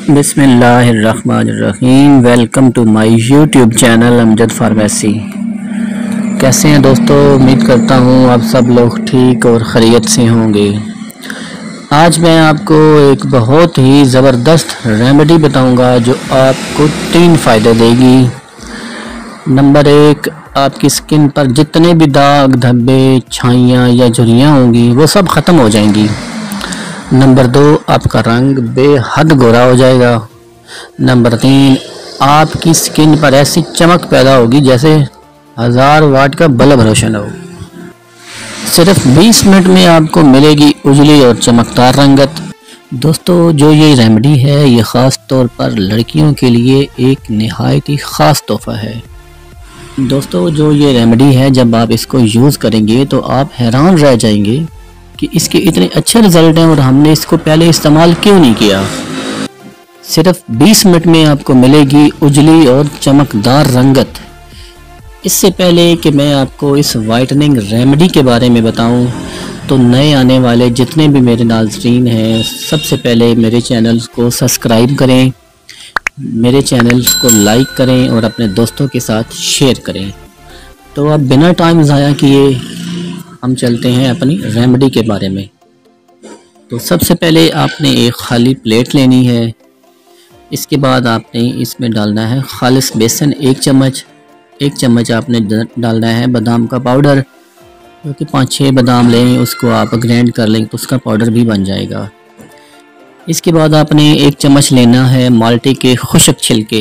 बिस्मिल्लाहिर्रहमानिर्रहीम। Welcome to my YouTube channel Amjad pharmacy. कैसे हैं दोस्तों? उम्मीद करता हूँ आप सब लोग ठीक और खैरियत से होंगे। आज मैं आपको एक बहुत ही ज़बरदस्त रेमेडी बताऊंगा जो आपको 3 फ़ायदे देगी। नंबर 1, आपकी स्किन पर जितने भी दाग धब्बे छाइयाँ या झुर्रियाँ होंगी वो सब ख़त्म हो जाएंगी। नंबर 2, आपका रंग बेहद गोरा हो जाएगा। नंबर 3, आपकी स्किन पर ऐसी चमक पैदा होगी जैसे 1000 वाट का बल्ब रोशन हो। सिर्फ 20 मिनट में आपको मिलेगी उजली और चमकदार रंगत। दोस्तों, जो ये रेमेडी है ये ख़ास तौर पर लड़कियों के लिए एक नहायत ही ख़ास तोहफ़ा है। दोस्तों, जो ये रेमेडी है जब आप इसको यूज़ करेंगे तो आप हैरान रह जाएंगे कि इसके इतने अच्छे रिज़ल्ट हैं और हमने इसको पहले इस्तेमाल क्यों नहीं किया। सिर्फ 20 मिनट में आपको मिलेगी उजली और चमकदार रंगत। इससे पहले कि मैं आपको इस वाइटनिंग रेमेडी के बारे में बताऊं, तो नए आने वाले जितने भी मेरे नाज़रीन हैं सबसे पहले मेरे चैनल को सब्सक्राइब करें, मेरे चैनल को लाइक करें और अपने दोस्तों के साथ शेयर करें। तो अब बिना टाइम ज़ाया किए हम चलते हैं अपनी रेमेडी के बारे में। तो सबसे पहले आपने एक खाली प्लेट लेनी है। इसके बाद आपने इसमें डालना है खालिस बेसन 1 चम्मच। 1 चम्मच आपने डालना है बादाम का पाउडर, क्योंकि 5-6 बादाम लें, उसको आप ग्राइंड कर लें तो उसका पाउडर भी बन जाएगा। इसके बाद आपने 1 चम्मच लेना है माल्टे के खुश्क छिलके।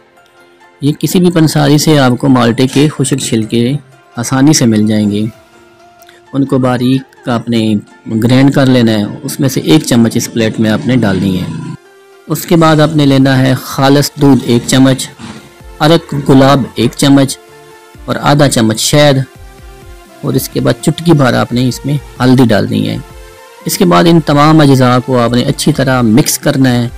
ये किसी भी पंसारी से आपको माल्टे के खुश्क छिलके आसानी से मिल जाएंगे। उनको बारीक आपने ग्राइंड कर लेना है। उसमें से 1 चम्मच इस प्लेट में आपने डालनी है। उसके बाद आपने लेना है खालिस दूध 1 चम्मच, अरक गुलाब 1 चम्मच और आधा चम्मच शहद। और इसके बाद चुटकी भर आपने इसमें हल्दी डालनी है। इसके बाद इन तमाम अज्जा को आपने अच्छी तरह मिक्स करना है।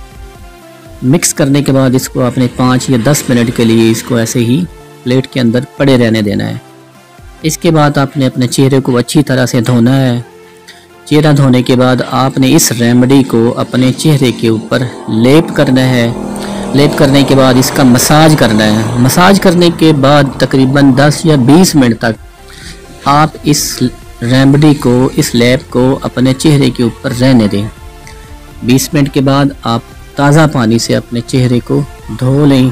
मिक्स करने के बाद इसको आपने 5 या 10 मिनट के लिए इसको ऐसे ही प्लेट के अंदर पड़े रहने देना है। इसके बाद आपने अपने चेहरे को अच्छी तरह से धोना है। चेहरा धोने के बाद आपने इस रेमेडी को अपने चेहरे के ऊपर लेप करना है। लेप करने के बाद इसका मसाज करना है। मसाज करने के बाद तकरीबन 10 या 20 मिनट तक आप इस रेमेडी को, इस लेप को अपने चेहरे के ऊपर रहने दें। 20 मिनट के बाद आप ताज़ा पानी से अपने चेहरे को धो लें।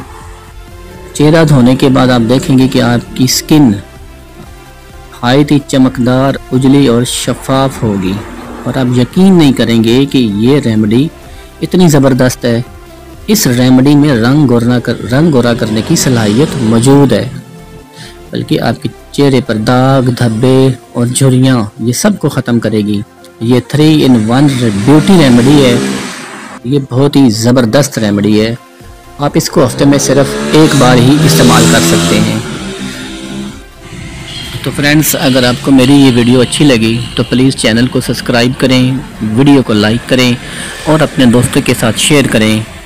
चेहरा धोने के बाद आप देखेंगे कि आपकी स्किन नहायत ही चमकदार, उजली और शफाफ होगी और आप यकीन नहीं करेंगे कि ये रेमेडी इतनी ज़बरदस्त है। इस रेमेडी में रंग गोरा करने की सलाहियत मौजूद है, बल्कि आपके चेहरे पर दाग धब्बे और झुर्रियाँ ये सब को ख़त्म करेगी। ये 3 in 1 ब्यूटी रेमेडी है। ये बहुत ही ज़बरदस्त रेमेडी है। आप इसको हफ्ते में सिर्फ 1 बार ही इस्तेमाल कर सकते हैं। तो फ्रेंड्स, अगर आपको मेरी ये वीडियो अच्छी लगी तो प्लीज़ चैनल को सब्सक्राइब करें, वीडियो को लाइक करें और अपने दोस्तों के साथ शेयर करें।